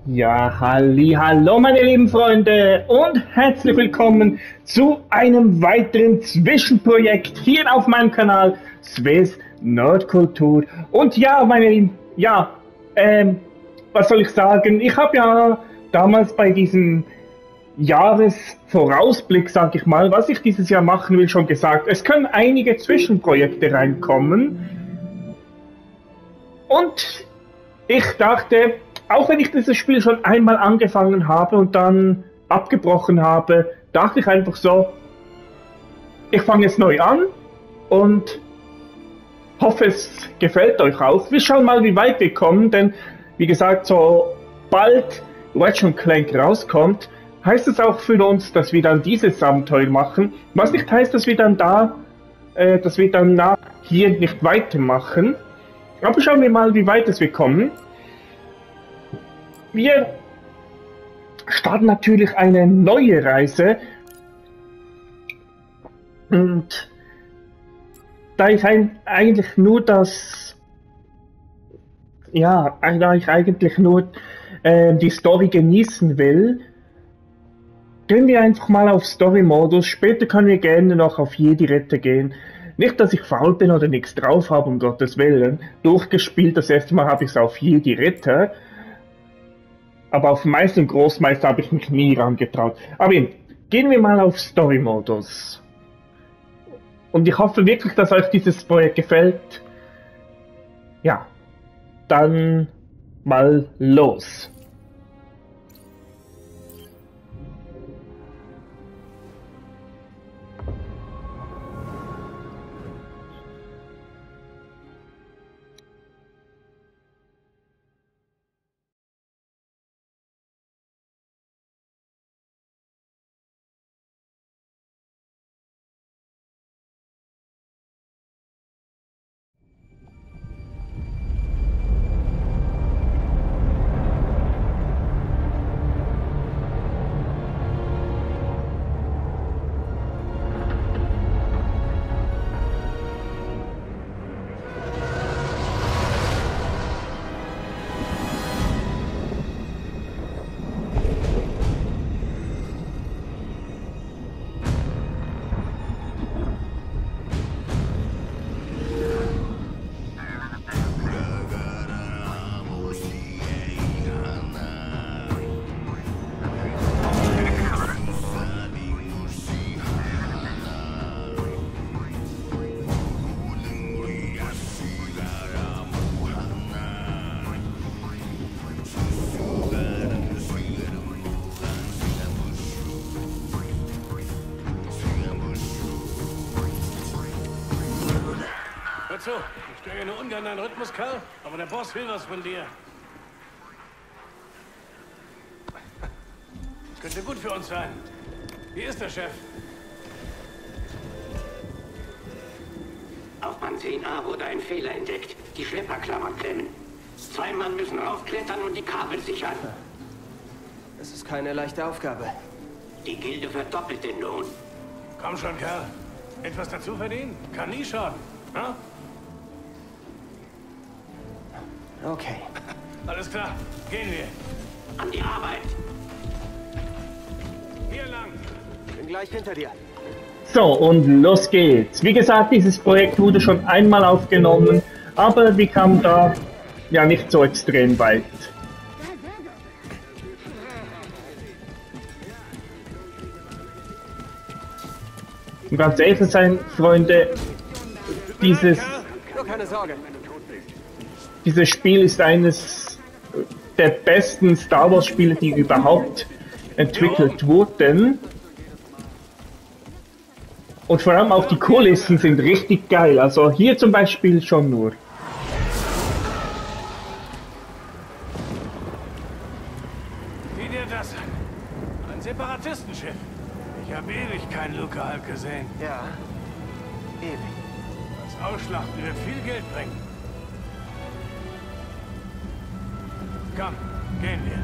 Ja, hallo meine lieben Freunde und herzlich willkommen zu einem weiteren Zwischenprojekt hier auf meinem Kanal Swiss Nerdkultur. Und ja, meine Lieben, was soll ich sagen? Ich habe ja damals bei diesem Jahresvorausblick, sag ich mal, was ich dieses Jahr machen will, schon gesagt, es können einige Zwischenprojekte reinkommen und ich dachte, auch wenn ich dieses Spiel schon einmal angefangen habe und dann abgebrochen habe, dachte ich einfach so, ich fange jetzt neu an und hoffe, es gefällt euch auch. Wir schauen mal, wie weit wir kommen, denn wie gesagt, sobald Ratchet Clank rauskommt, heißt es auch für uns, dass wir dann dieses Abenteuer machen, was nicht heißt, dass wir dann hier nicht weitermachen. Aber schauen wir mal, wie weit es wir kommen. Wir starten natürlich eine neue Reise und da ich eigentlich nur die Story genießen will, gehen wir einfach mal auf Story-Modus. Später können wir gerne noch auf Jedi-Ritter gehen. Nicht, dass ich faul bin oder nichts drauf habe, um Gottes Willen. Durchgespielt, das erste Mal habe ich es auf Jedi-Ritter. Aber auf Meister und Großmeister habe ich mich nie rangetraut. Aber gehen wir mal auf Story-Modus. Und ich hoffe wirklich, dass euch dieses Projekt gefällt. Ja, dann mal los. Hör zu, ich störe nur ungern deinen Rhythmus, Kerl, aber der Boss will was von dir. Könnte gut für uns sein. Wie ist der Chef? Auf Band 10a wurde ein Fehler entdeckt. Die Schlepperklammern klemmen. 2 Mann müssen raufklettern und die Kabel sichern. Es ist keine leichte Aufgabe. Die Gilde verdoppelt den Lohn. Komm schon, Kerl. Etwas dazu verdienen? Kann nie schaden. Ha? Okay. Alles klar. Gehen wir. An die Arbeit. Hier lang. Bin gleich hinter dir. So, und los geht's. Wie gesagt, dieses Projekt wurde schon einmal aufgenommen, aber wir kamen da ja nicht so extrem weit. Um ganz ehrlich zu sein, Freunde, dieses Nur keine Sorge. Spiel ist eines der besten Star Wars Spiele, die überhaupt entwickelt wurden. Und vor allem auch die Kulissen sind richtig geil. Also hier zum Beispiel schon nur. Sieh dir das an. Ein Separatistenschiff. Ich habe ewig keinen Luca halt gesehen. Ja. Ewig. Das Ausschlachten wird viel Geld bringen. Komm, gehen wir.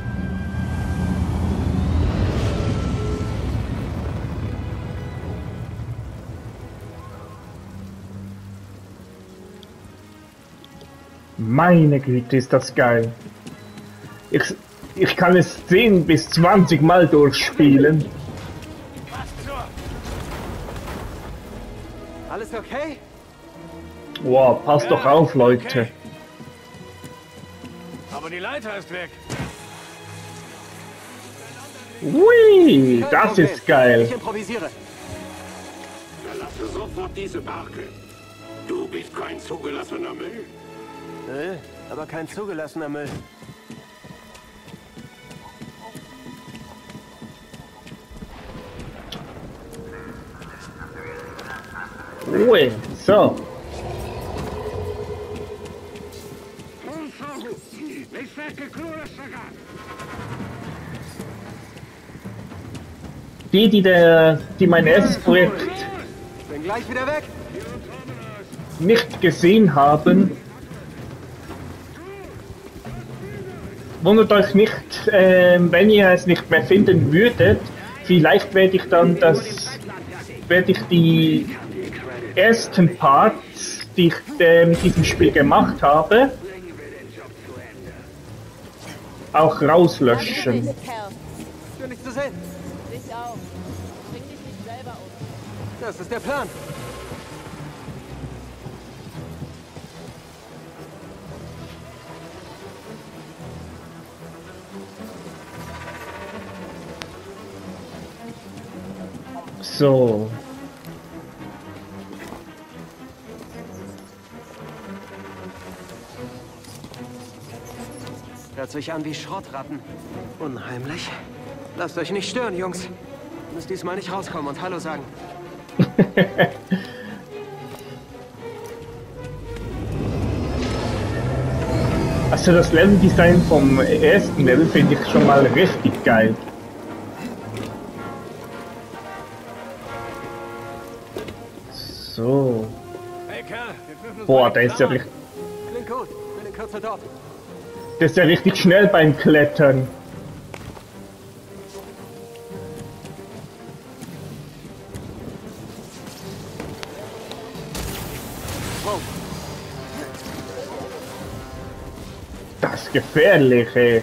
Meine Güte, ist das geil. Ich kann es 10 bis 20 Mal durchspielen. Was zur... Alles okay? Wow, passt doch auf, Leute. Okay. Aber die Leiter ist weg. Ui, Kein das Problem. ist geil. Ich improvisiere. Verlasse sofort diese Barke. Du bist kein zugelassener Müll. Aber kein zugelassener Müll. Ui, so. Die mein erstes Projekt Bin gleich wieder weg. nicht gesehen haben, wundert euch nicht, wenn ihr es nicht mehr finden würdet. Vielleicht werde ich die ersten Parts, die ich mit diesem Spiel gemacht habe, auch rauslöschen. Schön, dich zu sehen. Ich auch. Bring dich nicht selber um. Das ist der Plan. So. Hört sich an wie Schrottratten. Unheimlich. Lasst euch nicht stören, Jungs. Müsst diesmal nicht rauskommen und Hallo sagen. Also das Leveldesign vom ersten Level finde ich schon mal richtig geil. So. Hey Kerl, wir dürfen uns Boah, mal der ist ja klammern. richtig, Klingt gut. Bin in Kürze dort. der ist ja richtig schnell beim Klettern. Wow. Das ist gefährlich, ey.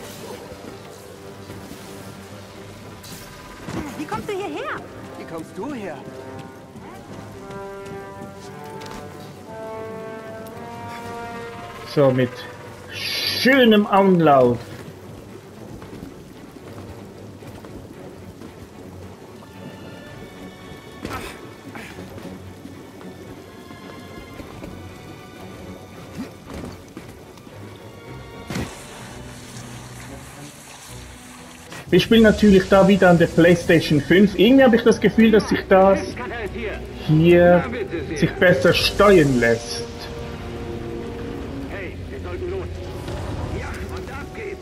Wie kommst du hierher? Wie kommst du her? So, mit schönem Anlauf. Ich spiele natürlich da wieder an der PlayStation 5. Irgendwie habe ich das Gefühl, dass sich das hier sich besser steuern lässt. Hey, wir sollten los. Ja, und ab geht's.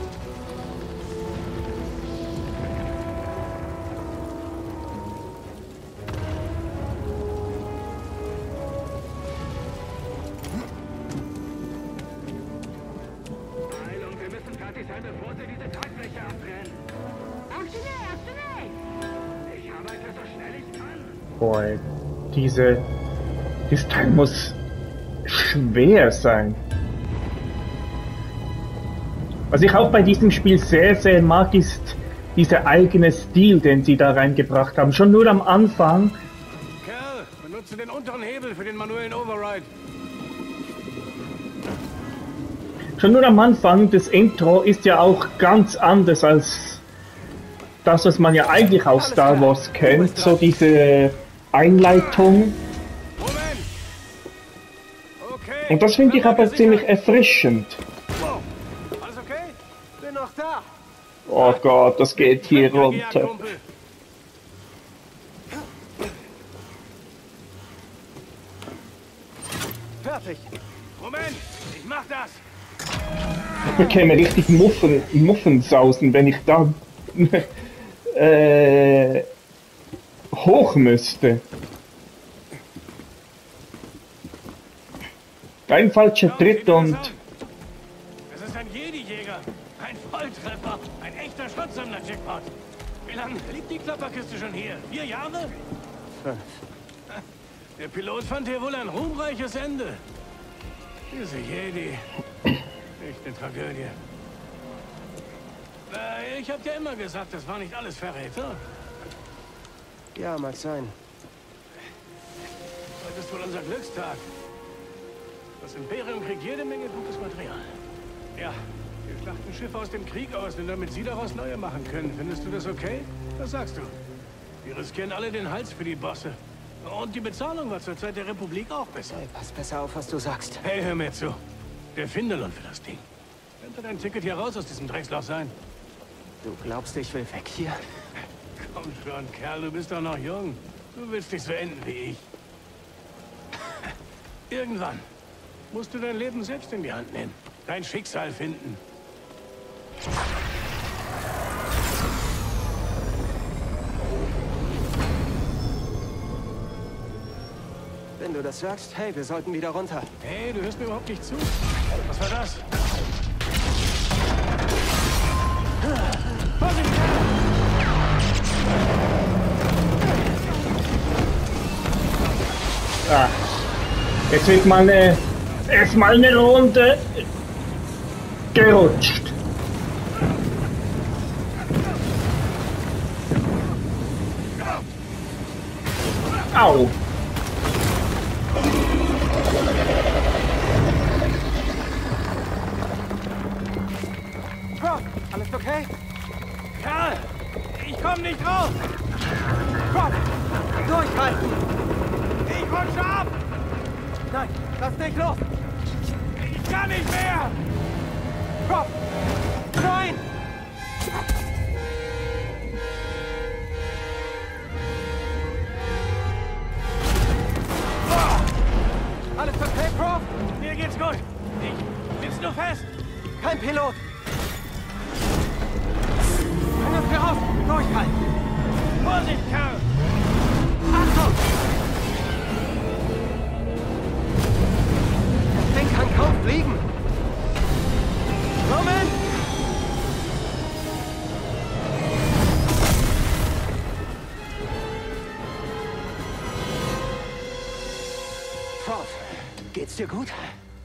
Heilung, wir müssen fertig sein, bevor sie diese Tragfläche abbrennen. Ich arbeite so schnell ich kann. Boah, dieses Teil muss schwer sein. Was ich auch bei diesem Spiel sehr, sehr mag, ist dieser eigene Stil, den sie da reingebracht haben. Schon nur am Anfang. Kerl, benutze den unteren Hebel für den manuellen Override. Schon nur am Anfang, das Intro ist ja auch ganz anders als das, was man ja eigentlich aus Star Wars kennt. So diese Einleitung. Moment! Okay. Und das finde ich aber ziemlich erfrischend. Wow. Alles okay? Bin noch da. Oh Gott, das geht hier Ja, geh an, runter. Kumpel. Fertig. Moment, ich mach das. Ich bekäme richtig Muffensausen, wenn ich da hoch müsste. Ein falscher Schau, sieh Tritt dir das und an. Es ist ein Jedi-Jäger. Ein Volltreffer. Ein echter Schutzsammler-Jackpot. Wie lange liegt die Klapperkiste schon hier? 4 Jahre? 5. Der Pilot fand hier wohl ein ruhmreiches Ende. Diese Jedi. Echt eine Tragödie. Ich hab dir immer gesagt, das war nicht alles Verräter. Ja, mag sein. Heute ist wohl unser Glückstag. Das Imperium kriegt jede Menge gutes Material. Ja, wir schlachten Schiffe aus dem Krieg aus, nur damit sie daraus neue machen können. Findest du das okay? Was sagst du? Wir riskieren alle den Hals für die Bosse. Und die Bezahlung war zur Zeit der Republik auch besser. Hey, pass besser auf, was du sagst. Hey, hör mir zu. Der Findelon für das Ding. Könnte dein Ticket hier raus aus diesem Drecksloch sein? Du glaubst, ich will weg hier? Komm schon, Kerl, du bist doch noch jung. Du willst nicht so enden wie ich. Irgendwann musst du dein Leben selbst in die Hand nehmen. Dein Schicksal finden. Wenn du das sagst, hey, wir sollten wieder runter. Hey, du hörst mir überhaupt nicht zu. Was war das? Vorsicht! Ah. Jetzt wird mal erstmal eine Runde gerutscht. Au. Rob, alles okay? Kerl! Ich komm nicht raus! Rob, durchhalten! Ich rutsche ab! Nein, lass nicht los! Ich kann nicht mehr! Rob! Nein! Alles okay, Prof? Mir geht's gut. Ich sitz nur fest. Kein Pilot! Bring uns hier raus! Durchhalten! Vorsicht, Kerl! Achtung! Das Ding kann kaum fliegen! Moment! Prof, geht's dir gut?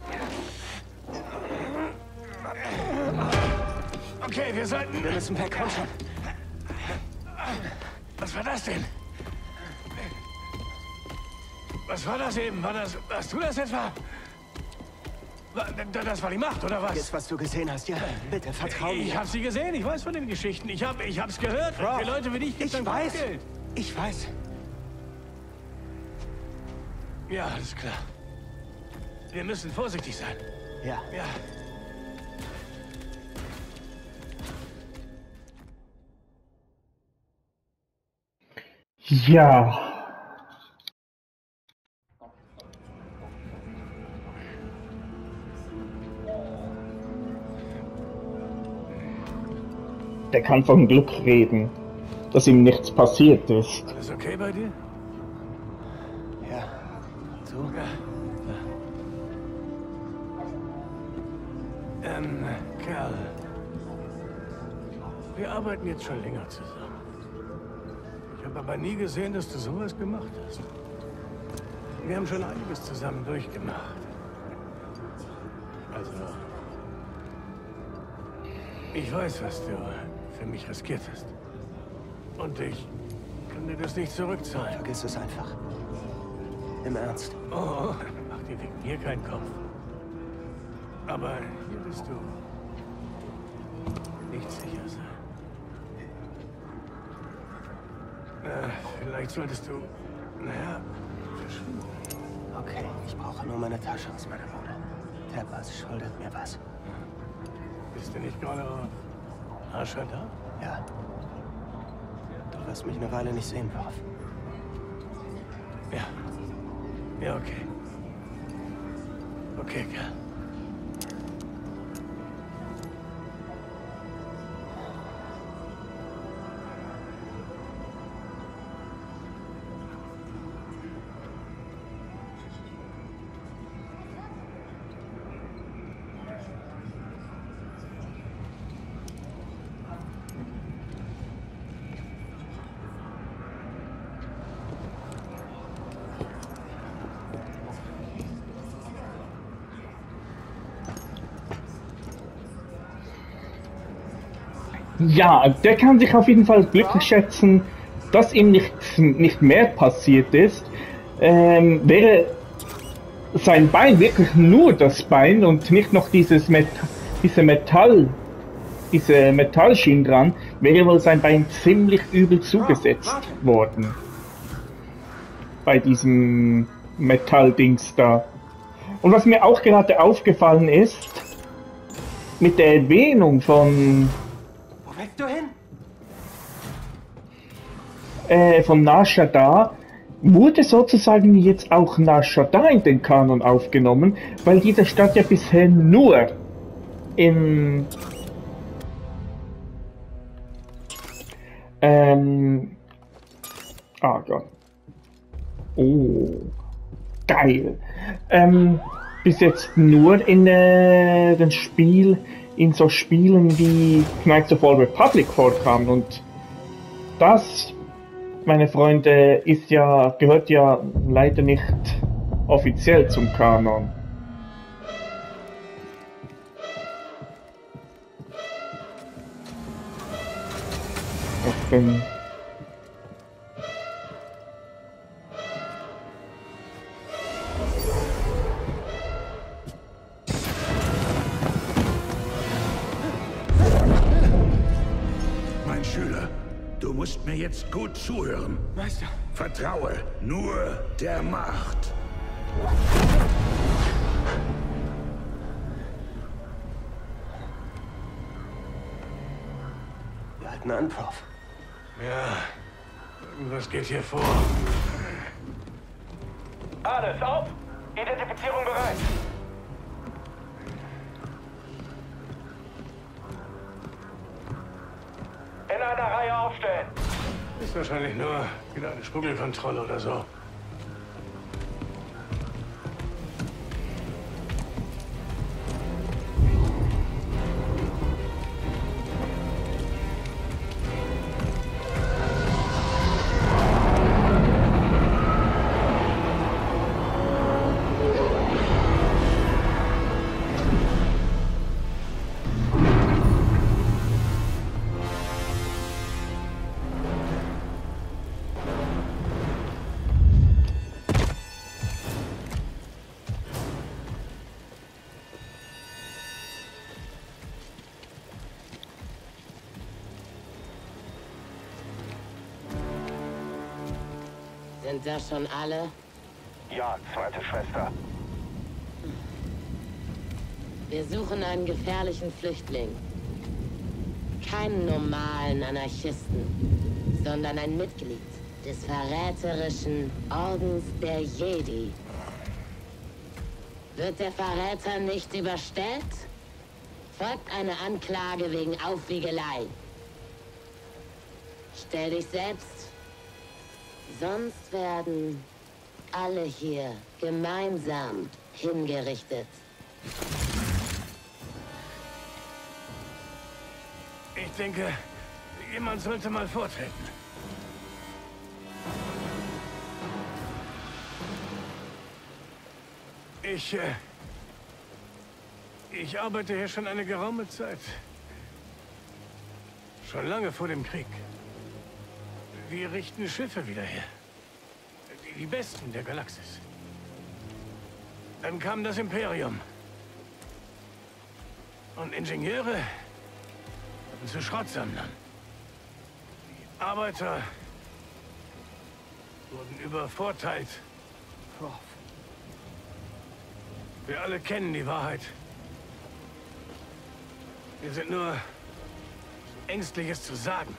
Okay, wir sollten... Wir müssen weg, komm schon. Was war das denn? Was war das eben? Warst du das etwa? Das war die Macht, oder was? Jetzt, was du gesehen hast, ja? Bitte, vertrau mir. Ich hab sie gesehen, ich weiß von den Geschichten. Ich hab's gehört. Prof, Für Leute wie dich gibt's ich ein weiß. Geld. Ich weiß. Ja, alles klar. Wir müssen vorsichtig sein. Ja. Ja. Ja. Der kann von Glück reden, dass ihm nichts passiert ist. Alles okay bei dir? Ja. Du? Ja. Kerl. Wir arbeiten jetzt schon länger zusammen. Ich habe aber nie gesehen, dass du sowas gemacht hast. Wir haben schon einiges zusammen durchgemacht. Also, ich weiß, was du für mich riskiert hast. Und ich kann dir das nicht zurückzahlen. Vergiss es einfach. Im Ernst. Oh, mach dir wegen mir keinen Kopf. Aber hier bist du nicht sicher sein. Vielleicht solltest du, verschwinden. Okay, ich brauche nur meine Tasche aus meiner Wohnung. Terpas schuldet mir was. Bist du nicht gerade auf Ascha da? Ja. Du wirst mich eine Weile nicht sehen, Prof. Ja. Ja, okay. Okay, Kerl. Ja, der kann sich auf jeden Fall glücklich schätzen, dass ihm nicht mehr passiert ist. Wäre sein Bein wirklich nur das Bein und nicht noch diese Metallschienen dran, wäre wohl sein Bein ziemlich übel zugesetzt worden. Bei diesem Metalldings da. Und was mir auch gerade aufgefallen ist, mit der Erwähnung von Wo willst du hin? von Nar Shaddaa wurde sozusagen jetzt auch Nar Shaddaa in den Kanon aufgenommen, weil diese Stadt ja bisher nur in Gott. Oh, geil. Bis jetzt nur in den in so Spielen wie Knights of the Old Republic vorkam, und das, meine Freunde, gehört ja leider nicht offiziell zum Kanon. Mein Schüler, du musst mir jetzt gut zuhören. Meister. Vertraue nur der Macht. Wir halten an, Prof. Ja, irgendwas geht hier vor. Alles auf! Identifizierung bereit! In einer Reihe aufstellen! Ist wahrscheinlich nur wieder eine Schmuggelkontrolle oder so. Sind das schon alle? Ja, zweite Schwester. Wir suchen einen gefährlichen Flüchtling. Keinen normalen Anarchisten, sondern ein Mitglied des verräterischen Ordens der Jedi. Wird der Verräter nicht überstellt, folgt eine Anklage wegen Aufwiegelei. Stell dich selbst, sonst werden alle hier gemeinsam hingerichtet. Ich denke, jemand sollte mal vortreten. Ich arbeite hier schon eine geraume Zeit. Schon lange vor dem Krieg. Wir richten Schiffe wieder her. Die besten der Galaxis. Dann kam das Imperium. Und Ingenieure wurden zu Schrottsammlern. Die Arbeiter wurden übervorteilt. Wir alle kennen die Wahrheit. Wir sind nur Ängstliches zu sagen.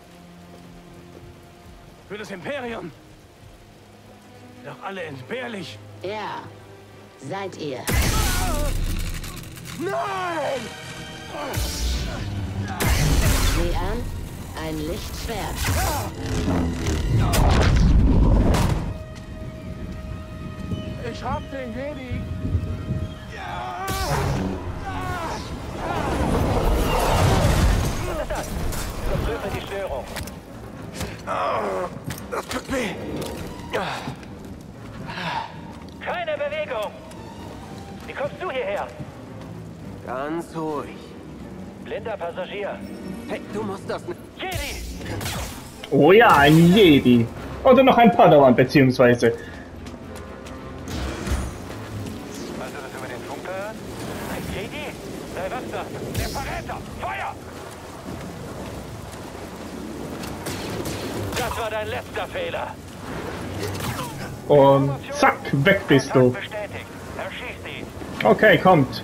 Für das Imperium. Doch alle entbehrlich. Ja, seid ihr. Nein! Sieh an, ein Lichtschwert. Ich hab den Jedi! Was ist das? Überprüfe die Störung. Das tut weh. Keine Bewegung! Wie kommst du hierher? Ganz ruhig. Blinder Passagier. Hey, du musst das nicht. Jedi! Oh ja, ein Jedi. Oder noch ein Padawan, beziehungsweise. Hast du das über den Funk gehört? Ein Jedi? Was das? Der Verräter! Feuer! Das war dein letzter Fehler. Und zack, weg bist du. Bestätigt. Erschießt ihn. Okay, kommt.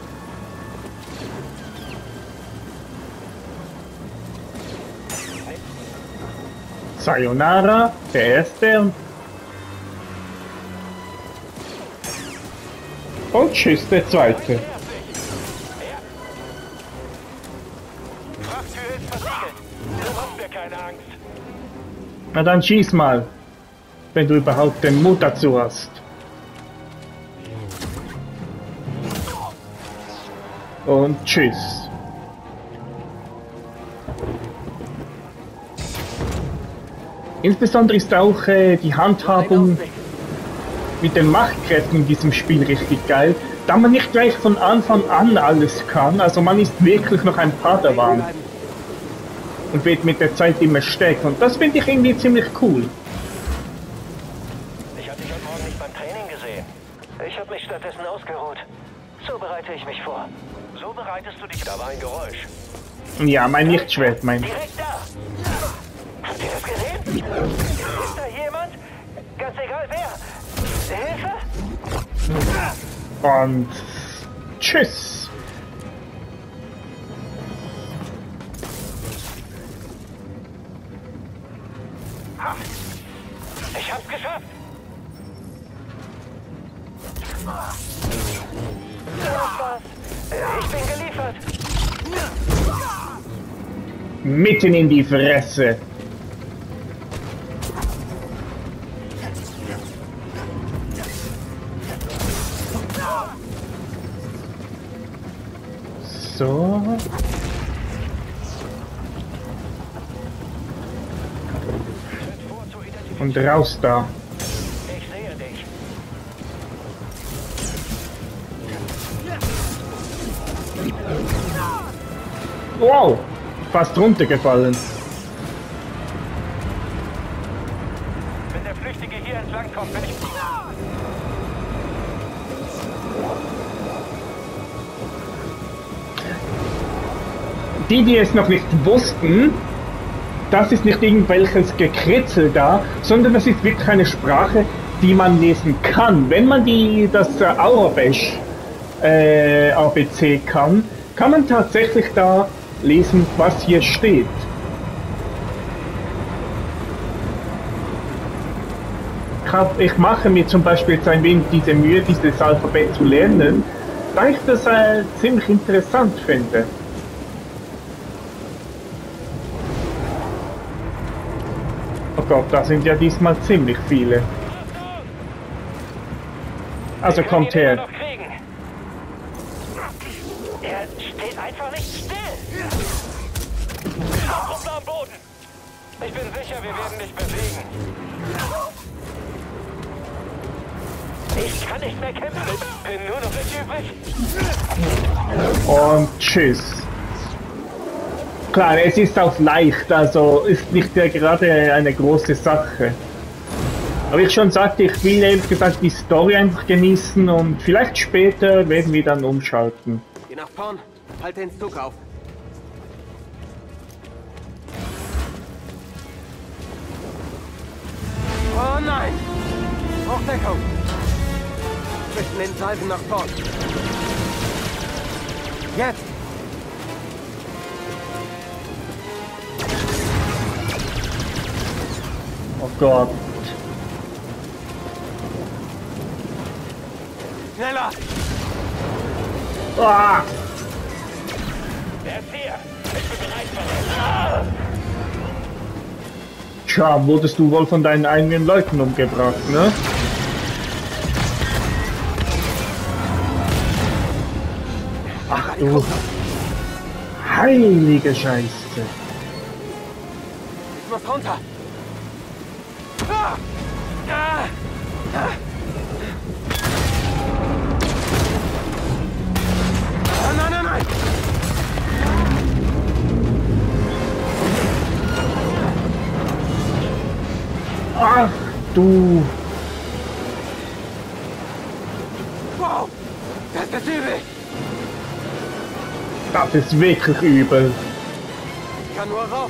Sayonara, der Erste. Und tschüss, der Zweite. Frachttür ist versiegelt. Du machst mir keine Angst. Na dann schieß mal, wenn du überhaupt den Mut dazu hast. Und tschüss. Insbesondere ist auch die Handhabung mit den Machtkräften in diesem Spiel richtig geil, da man nicht gleich von Anfang an alles kann, also man ist wirklich noch ein Padawan und wird mit der Zeit immer stärker und das finde ich irgendwie ziemlich cool. Ich habe dich heute Morgen nicht beim Training gesehen. Ich habe mich stattdessen ausgeruht. So bereite ich mich vor. So bereitest du dich... Da war ein Geräusch. Ja, mein Lichtschwert, mein... Direkt da! Habt ihr das gesehen? Ist da jemand? Ganz egal wer. Hilfe? Und tschüss. Ich hab's geschafft. Das war's. Ich bin geliefert. Mitten in die Fresse. So. Und raus da. Ich sehe dich. Wow, fast runtergefallen. Wenn der Flüchtige hier entlang kommt, bin ich... Die es noch nicht wussten, das ist nicht irgendwelches Gekritzel da, sondern das ist wirklich eine Sprache, die man lesen kann. Wenn man das Aurebesh ABC kann man tatsächlich da lesen, was hier steht. Ich mache mir zum Beispiel jetzt ein wenig diese Mühe, dieses Alphabet zu lernen, da ich das ziemlich interessant finde. Oh Gott, da sind ja diesmal ziemlich viele. Also kommt her. Er steht einfach nicht still. Truppe am Boden. Ich bin sicher, wir werden dich bewegen. Ich kann nicht mehr kämpfen. Bin nur noch ich übrig. Und tschüss. Klar, es ist auch leicht, also ist nicht gerade eine große Sache. Aber ich schon sagte, ich will ehrlich gesagt die Story einfach genießen und vielleicht später werden wir dann umschalten. Geh nach vorn, halte den Zug auf. Oh nein! Hochdeckung! Zwischen den Salven nach vorn. Jetzt! Oh Gott. Schneller! Ah! Er ist hier. Ich bin bereit für ihn. Tja, wurdest du wohl von deinen eigenen Leuten umgebracht, ne? Ach du heilige Scheiße. Ich muss runter! Ah! Ah! Ah! Nein, nein, nein! Ach, du. Wow! Das ist übel! Das ist wirklich übel. Ich kann nur rauf.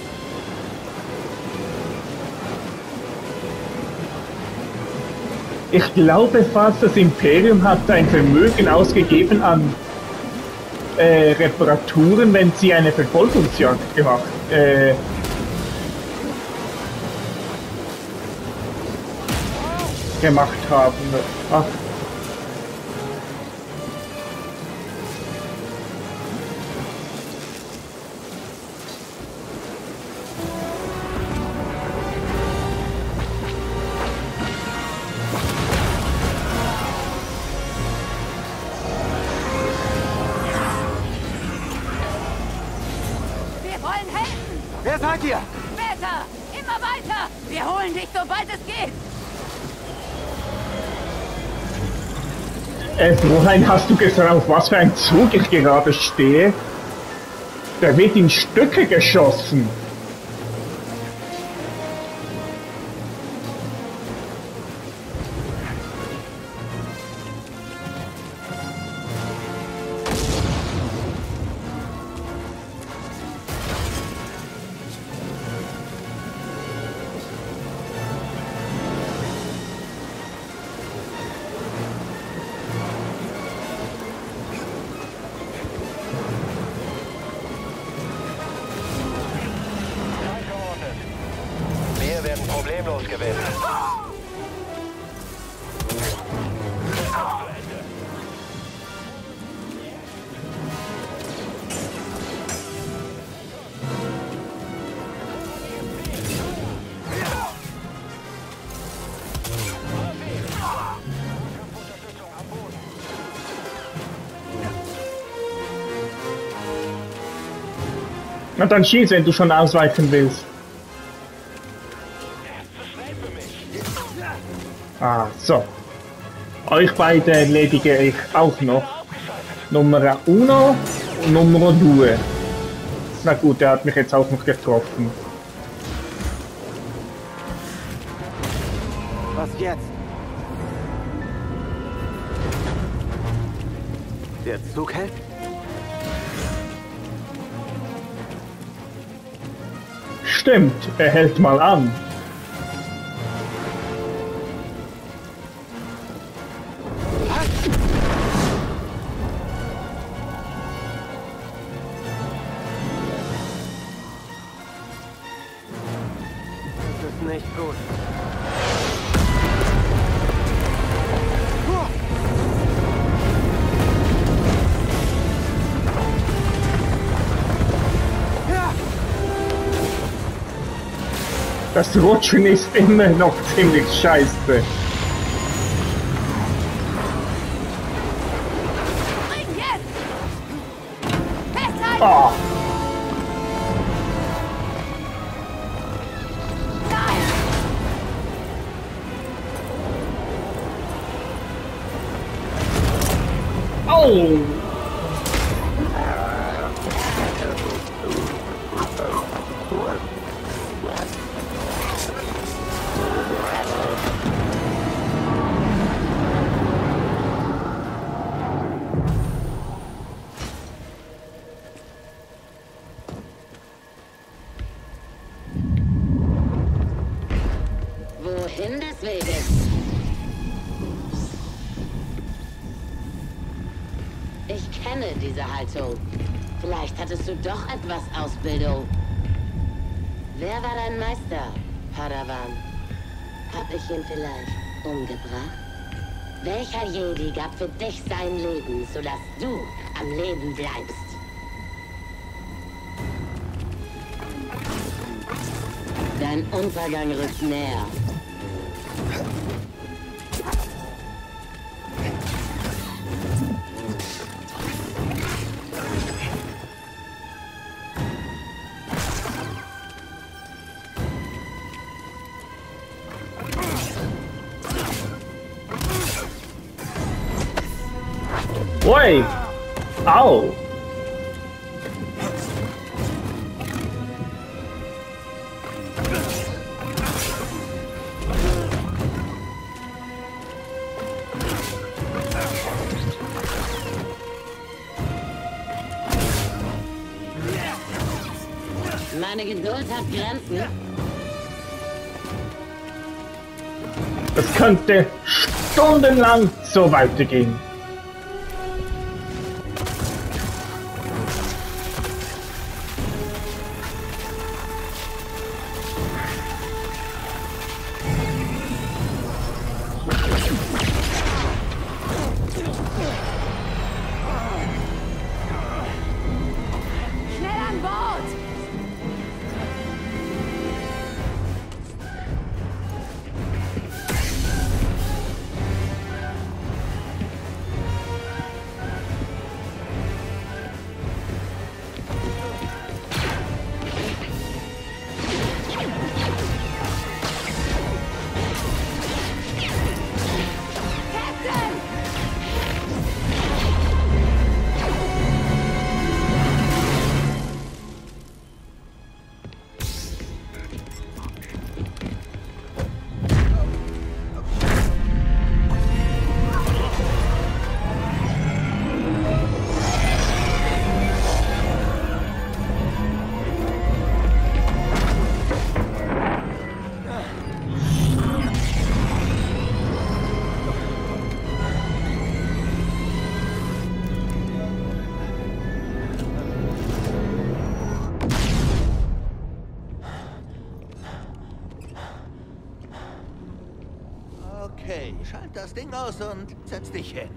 Ich glaube fast, das Imperium hat ein Vermögen ausgegeben an Reparaturen, wenn sie eine Verfolgungsjagd gemacht haben. Ach. Wir wollen helfen! Wer seid ihr? Später! Immer weiter! Wir holen dich, sobald es geht! Fräulein, hast du gesehen, auf was für ein Zug ich gerade stehe? Der wird in Stücke geschossen. Wir werden problemlos gewinnen. Na dann schieß, wenn du schon ausweichen willst. Ah, so. Euch beide erledige ich auch noch. Nummer 1 und Nummer 2. Na gut, der hat mich jetzt auch noch getroffen. Was jetzt? Der Zug hält? Stimmt, er hält mal an. Das ist nicht gut. Das Rutschen ist immer noch ziemlich scheiße. Spring jetzt! Festhalten! Ah, Nein! au! Wohin des Weges? Ich kenne diese Haltung. Vielleicht hattest du doch etwas Ausbildung. Wer war dein Meister, Padawan? Hab ich ihn vielleicht umgebracht? Welcher Jedi gab für dich sein Leben, sodass du am Leben bleibst? Dein Untergang rückt näher. Oi! Au! Deine Geduld hat Grenzen. Das könnte stundenlang so weitergehen. Schnell an Bord! Okay, schalt das Ding aus und setz dich hin.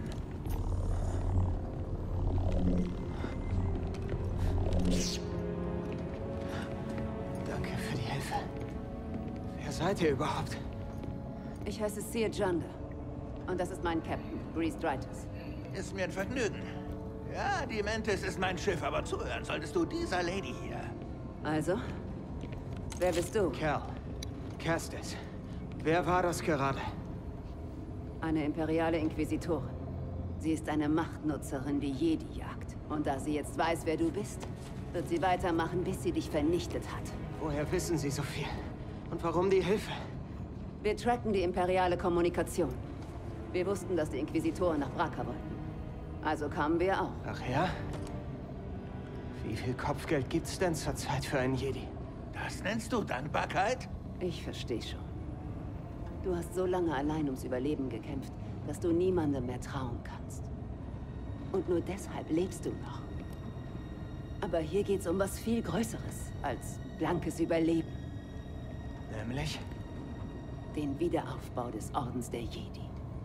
Danke für die Hilfe. Wer seid ihr überhaupt? Ich heiße Seer Janda. Und das ist mein Captain, Breeze Drytus. Ist mir ein Vergnügen. Ja, die Mantis ist mein Schiff, aber zuhören solltest du dieser Lady hier. Also? Wer bist du? Kerl. Kestis. Wer war das gerade? Eine imperiale Inquisitorin. Sie ist eine Machtnutzerin, die Jedi jagt. Und da sie jetzt weiß, wer du bist, wird sie weitermachen, bis sie dich vernichtet hat. Woher wissen Sie so viel? Und warum die Hilfe? Wir tracken die imperiale Kommunikation. Wir wussten, dass die Inquisitoren nach Bracca wollten. Also kamen wir auch. Ach ja? Wie viel Kopfgeld gibt's denn zurzeit für einen Jedi? Das nennst du Dankbarkeit? Ich verstehe schon. Du hast so lange allein ums Überleben gekämpft, dass du niemandem mehr trauen kannst. Und nur deshalb lebst du noch. Aber hier geht's um was viel Größeres als blankes Überleben. Nämlich? Den Wiederaufbau des Ordens der Jedi.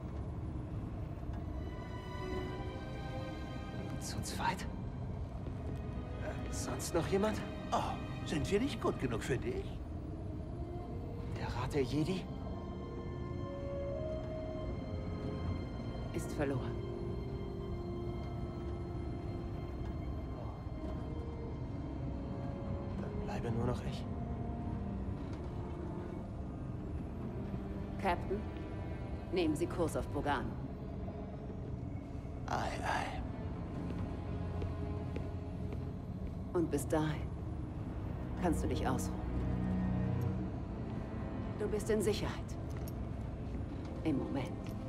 Zu zweit? Sonst noch jemand? Oh, sind wir nicht gut genug für dich? Der Rat der Jedi? Ist verloren. Dann bleibe nur noch ich. Captain, nehmen Sie Kurs auf Bogano. Ei, ei. Und bis dahin kannst du dich ausruhen. Du bist in Sicherheit. Im Moment.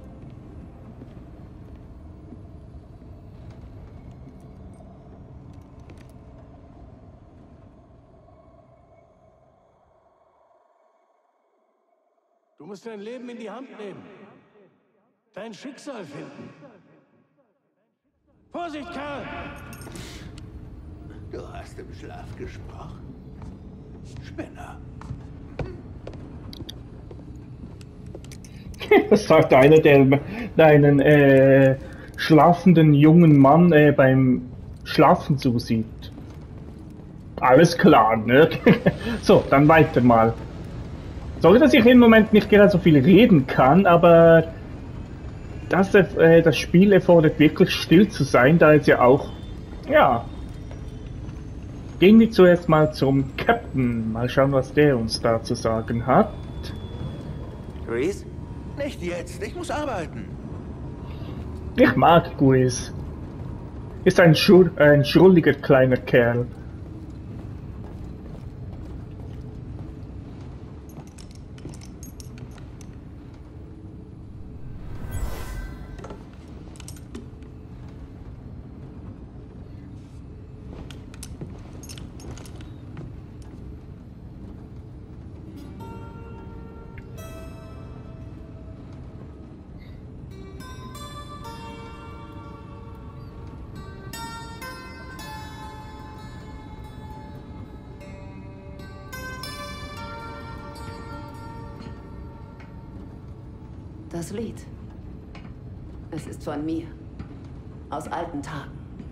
Du musst dein Leben in die Hand nehmen. Dein Schicksal finden. Vorsicht, Karl! Du hast im Schlaf gesprochen. Spinner. Das sagt einer, der einen schlafenden jungen Mann beim Schlafen zusieht. Alles klar, ne? So, dann weiter mal. Sorry, dass ich im Moment nicht gerade so viel reden kann, aber das Spiel erfordert wirklich still zu sein, da es ja auch, ja. Gehen wir zuerst mal zum Captain. Mal schauen, was der uns da zu sagen hat. Grease? Nicht jetzt, ich muss arbeiten. Ich mag Grease. Ist ein schrulliger kleiner Kerl. Das Lied. Es ist von mir. Aus alten Tagen.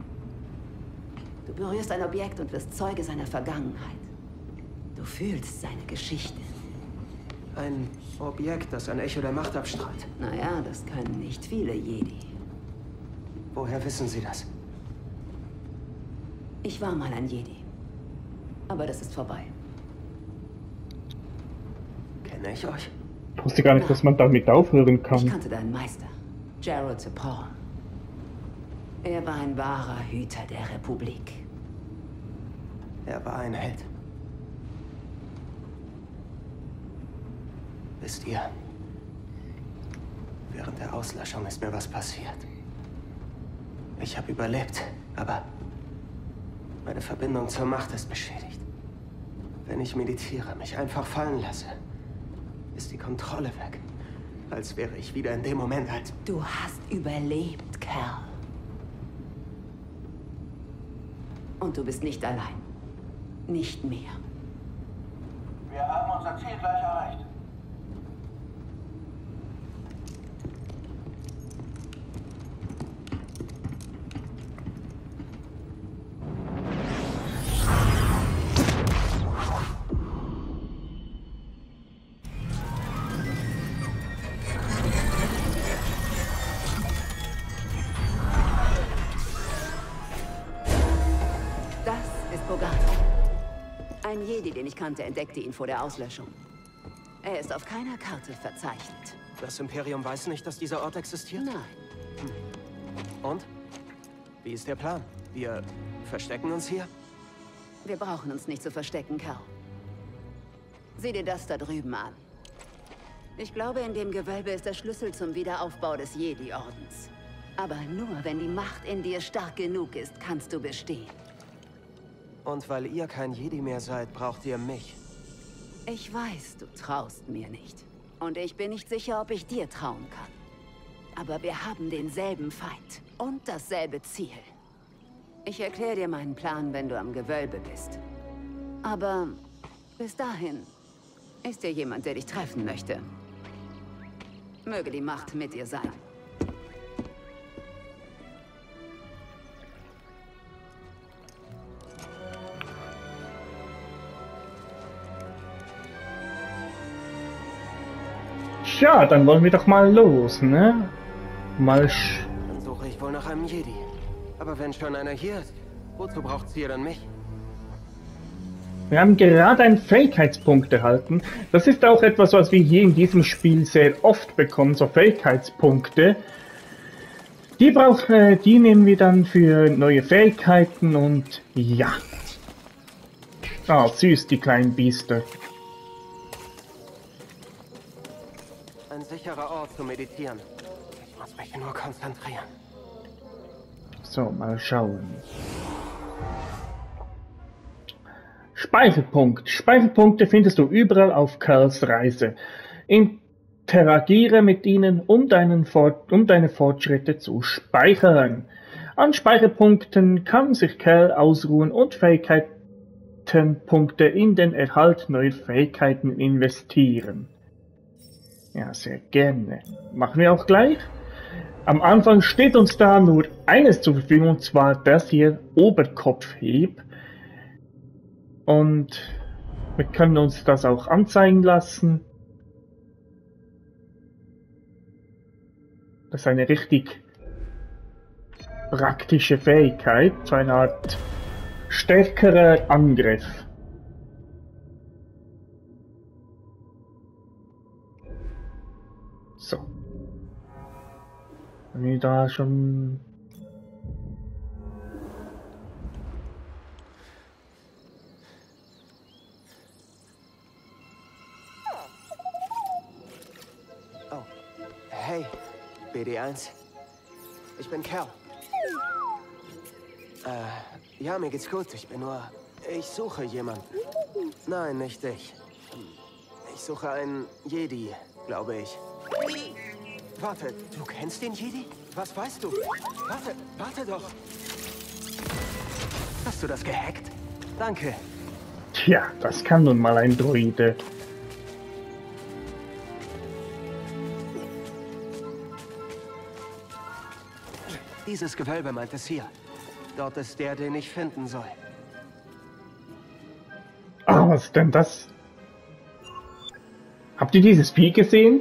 Du berührst ein Objekt und wirst Zeuge seiner Vergangenheit. Du fühlst seine Geschichte. Ein Objekt, das ein Echo der Macht abstrahlt. Naja, das können nicht viele Jedi. Woher wissen Sie das? Ich war mal ein Jedi. Aber das ist vorbei. Kenne ich euch? Ich wusste gar nicht, dass man damit aufhören Ich kann. kannte deinen Meister, Gerald T'Pol. Er war ein wahrer Hüter der Republik. Er war ein Held. Wisst ihr, während der Auslöschung ist mir was passiert. Ich habe überlebt, aber meine Verbindung zur Macht ist beschädigt. Wenn ich meditiere, mich einfach fallen lasse, ist die Kontrolle weg. Als wäre ich wieder in dem Moment, als... Du hast überlebt, Kerl. Und du bist nicht allein. Nicht mehr. Wir haben unser Ziel gleich erreicht. Ein Jedi, den ich kannte, entdeckte ihn vor der Auslöschung. Er ist auf keiner Karte verzeichnet. Das Imperium weiß nicht, dass dieser Ort existiert? Nein. Und? Wie ist der Plan? Wir verstecken uns hier? Wir brauchen uns nicht zu verstecken, Kerl. Sieh dir das da drüben an. Ich glaube, in dem Gewölbe ist der Schlüssel zum Wiederaufbau des Jedi-Ordens. Aber nur, wenn die Macht in dir stark genug ist, kannst du bestehen. Und weil ihr kein Jedi mehr seid, braucht ihr mich. Ich weiß, du traust mir nicht. Und ich bin nicht sicher, ob ich dir trauen kann. Aber wir haben denselben Feind und dasselbe Ziel. Ich erkläre dir meinen Plan, wenn du am Gewölbe bist. Aber bis dahin ist hier jemand, der dich treffen möchte. Möge die Macht mit dir sein. Ja, dann wollen wir doch mal los, ne? Dann suche ich wohl nach einem Jedi. Aber wenn schon einer hier ist, wozu braucht sie dann mich? Wir haben gerade einen Fähigkeitspunkt erhalten. Das ist auch etwas, was wir hier in diesem Spiel sehr oft bekommen, so Fähigkeitspunkte. Die nehmen wir dann für neue Fähigkeiten und ja. Ah, süß, die kleinen Biester. Ein sicherer Ort zu meditieren. Ich muss mich nur konzentrieren. So, mal schauen. Speicherpunkt. Speicherpunkte findest du überall auf Kerls Reise. Interagiere mit ihnen, um deine Fortschritte zu speichern. An Speicherpunkten kann sich Kerl ausruhen und Fähigkeitenpunkte in den Erhalt neuer Fähigkeiten investieren. Ja, sehr gerne. Machen wir auch gleich. Am Anfang steht uns da nur eines zur Verfügung, und zwar das hier, Oberkopfhieb. Und wir können uns das auch anzeigen lassen. Das ist eine richtig praktische Fähigkeit, so eine Art stärkerer Angriff. So. Wenn wir da schon... Oh, hey, BD1. Ich bin Kerl. Ja, mir geht's gut. Ich suche jemanden. Nein, nicht dich. Ich suche einen Jedi, glaube ich. Warte, du kennst den Jedi? Was weißt du? Warte doch. Hast du das gehackt? Danke. Tja, das kann nun mal ein Droide. Dieses Gewölbe meint es hier. Dort ist der, den ich finden soll. Ah, was ist denn das? Habt ihr dieses Vieh gesehen?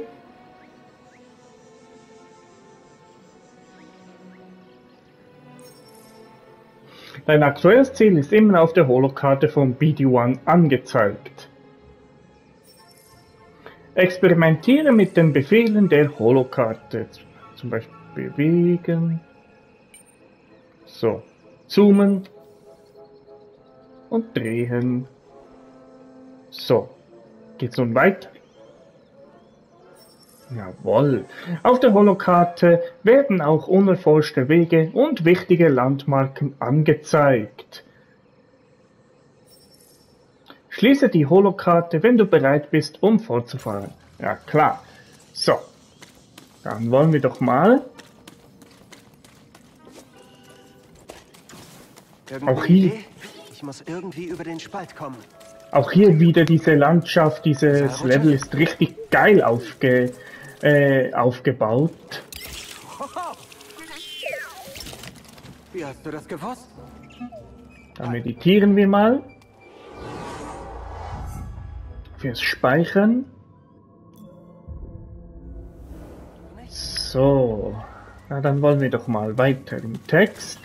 Dein aktuelles Ziel ist immer auf der Holokarte von BD-1 angezeigt. Experimentiere mit den Befehlen der Holokarte. Zum Beispiel bewegen. So. Zoomen. Und drehen. So. Geht's nun weiter? Jawohl. Auf der Holokarte werden auch unerforschte Wege und wichtige Landmarken angezeigt. Schließe die Holokarte, wenn du bereit bist, um fortzufahren. Ja, klar. So. Dann wollen wir doch mal. Auch hier. Ich muss irgendwie über den Spalt kommen. Auch hier wieder diese Landschaft, dieses Level ist richtig geil aufgebaut. Wie hast du das gewusst? Dann meditieren wir mal. Fürs Speichern. So. Na, dann wollen wir doch mal weiter im Text.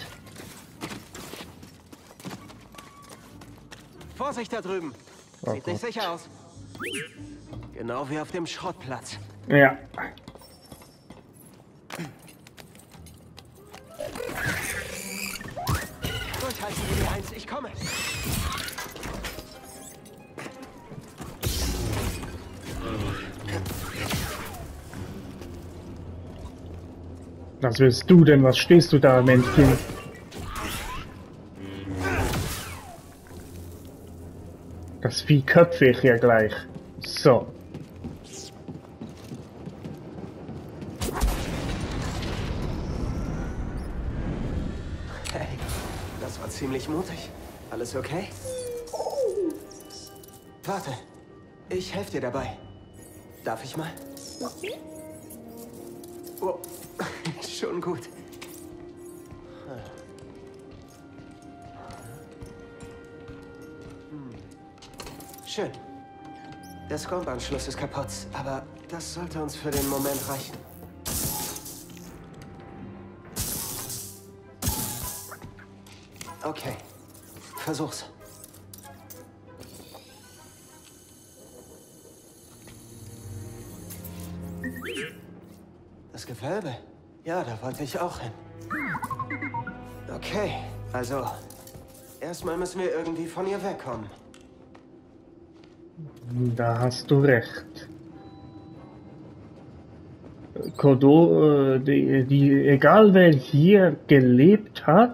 Vorsicht da drüben. Oh Sieht nicht Gott. sicher aus. Genau wie auf dem Schrottplatz. Ja. Durchhalten, BD-1, ich komme. Was willst du denn? Was stehst du da, Männchen? Das Vieh köpfe ich ja gleich. So. Hey, das war ziemlich mutig. Alles okay? Warte, ich helfe dir dabei. Darf ich mal? Oh, schon gut. Schön. Der Scomp-Anschluss ist kaputt, aber das sollte uns für den Moment reichen. Okay, versuch's. Das Gewölbe? Ja, da wollte ich auch hin. Okay, also erstmal müssen wir irgendwie von ihr wegkommen. Da hast du recht. Kodo, egal wer hier gelebt hat,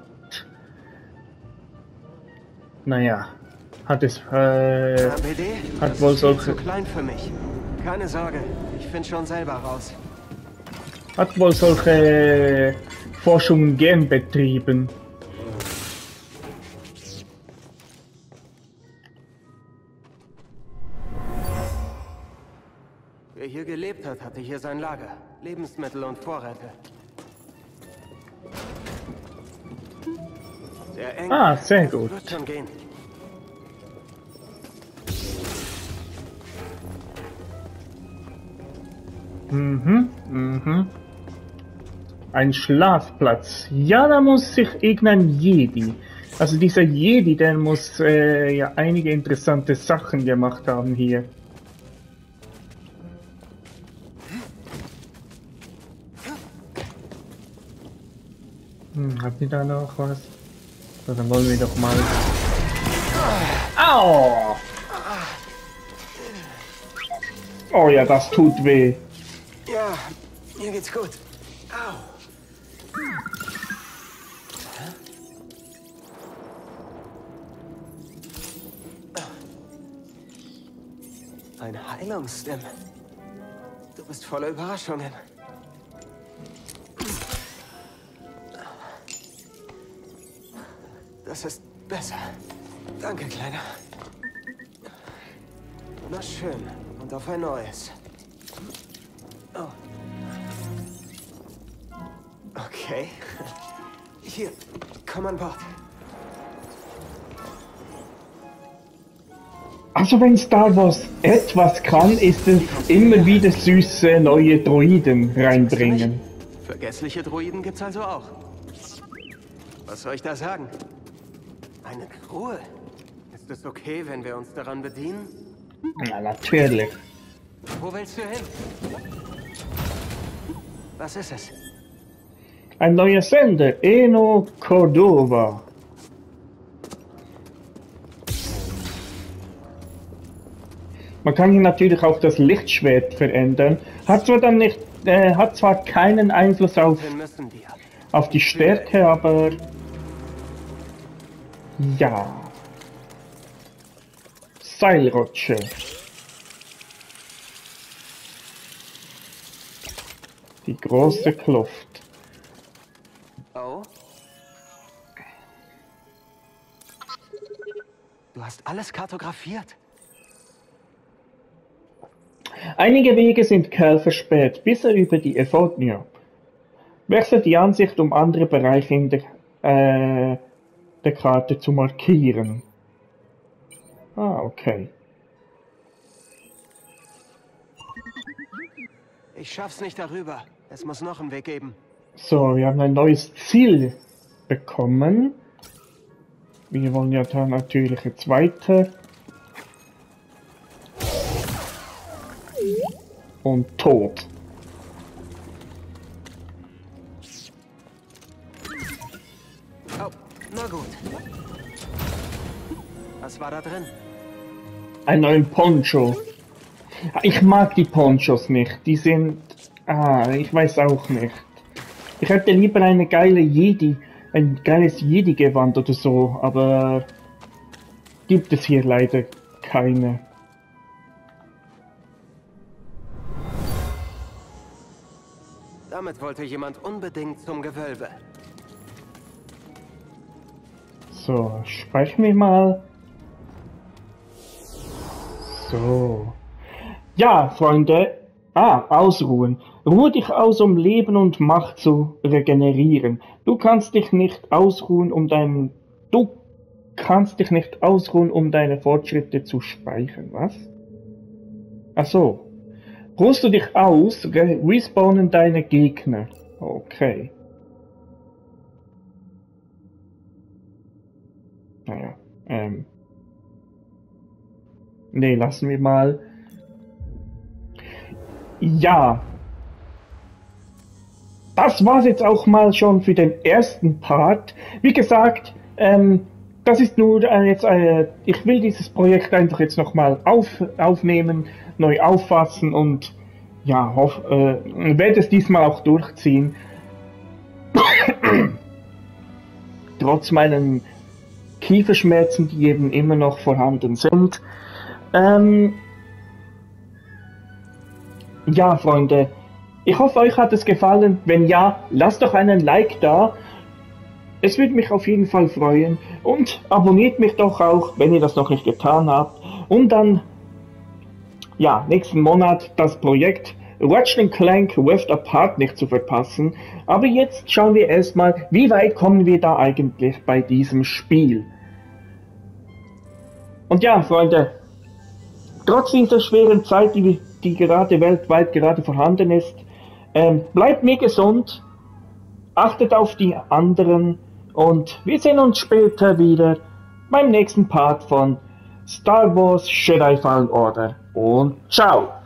naja, hat es, BD, hat wohl solche, zu klein für mich. Keine Sorge, ich finde schon selber raus. hat wohl solche Forschungen gern betrieben. Wer hier gelebt hat, hatte hier sein Lager. Lebensmittel und Vorräte. Sehr eng. Ah, sehr gut. Wird schon gehen. Ein Schlafplatz. Ja, da muss sich irgendein Jedi. Also dieser Jedi, der muss ja einige interessante Sachen gemacht haben hier. Habt ihr da noch was? So, dann wollen wir doch mal... Au! Oh ja, das tut weh. Ja, mir geht's gut. Au. Ein Heilungsstim. Du bist voller Überraschungen. Das ist besser. Danke, Kleiner. Na schön. Und auf ein neues. Oh. Okay. Hier, komm an Bord. Also wenn Star Wars etwas kann, ist es immer wieder süße neue Droiden reinbringen. Vergessliche Droiden gibt's also auch. Was soll ich da sagen? Eine Ruhe. Ist es okay, wenn wir uns daran bedienen? Na, natürlich. Wo willst du hin? Was ist es? Ein neuer Sender, Eno Cordova. Man kann hier natürlich auch das Lichtschwert verändern. Hat zwar keinen Einfluss auf die Stärke, aber ja. Seilrutsche. Die große Kluft. Oh? Du hast alles kartografiert? Einige Wege sind Cal versperrt, bis er über die Ephodnia. Wechsle die Ansicht, um andere Bereiche in der Karte zu markieren. Ah, okay. Ich schaff's nicht darüber. Es muss noch einen Weg geben. So, wir haben ein neues Ziel bekommen. Wir wollen ja da natürlich jetzt weiter. Und tot. Oh, na gut. Was war da drin? Ein neuer Poncho. Ich mag die Ponchos nicht. Die sind... ich weiß auch nicht. Ich hätte lieber ein geiles Jedi-Gewand oder so, aber gibt es hier leider keine. Damit wollte jemand unbedingt zum Gewölbe. So, speichern wir mal. So. Ja, Freunde. Ausruhen. Ruhe dich aus, um Leben und Macht zu regenerieren. Du kannst dich nicht ausruhen, um deine Fortschritte zu speichern. Was? Ach so. Ruhst du dich aus, respawnen deine Gegner. Okay. Naja, nee, lassen wir mal. Ja. Das war's jetzt auch mal schon für den ersten Part. Wie gesagt, das ist nur ich will dieses Projekt einfach jetzt nochmal aufnehmen, neu auffassen und ja, werde es diesmal auch durchziehen. Trotz meinen Kieferschmerzen, die eben immer noch vorhanden sind. Ja, Freunde, ich hoffe, euch hat es gefallen. Wenn ja, lasst doch einen Like da. Es würde mich auf jeden Fall freuen. Und abonniert mich doch auch, wenn ihr das noch nicht getan habt. Um dann, ja, nächsten Monat das Projekt Ratchet & Clank Rift Apart nicht zu verpassen. Aber jetzt schauen wir erstmal, wie weit kommen wir da eigentlich bei diesem Spiel. Und ja, Freunde, trotz dieser schweren Zeit, die gerade weltweit gerade vorhanden ist, bleibt mir gesund, achtet auf die anderen und wir sehen uns später wieder beim nächsten Part von Star Wars Jedi Fallen Order und ciao!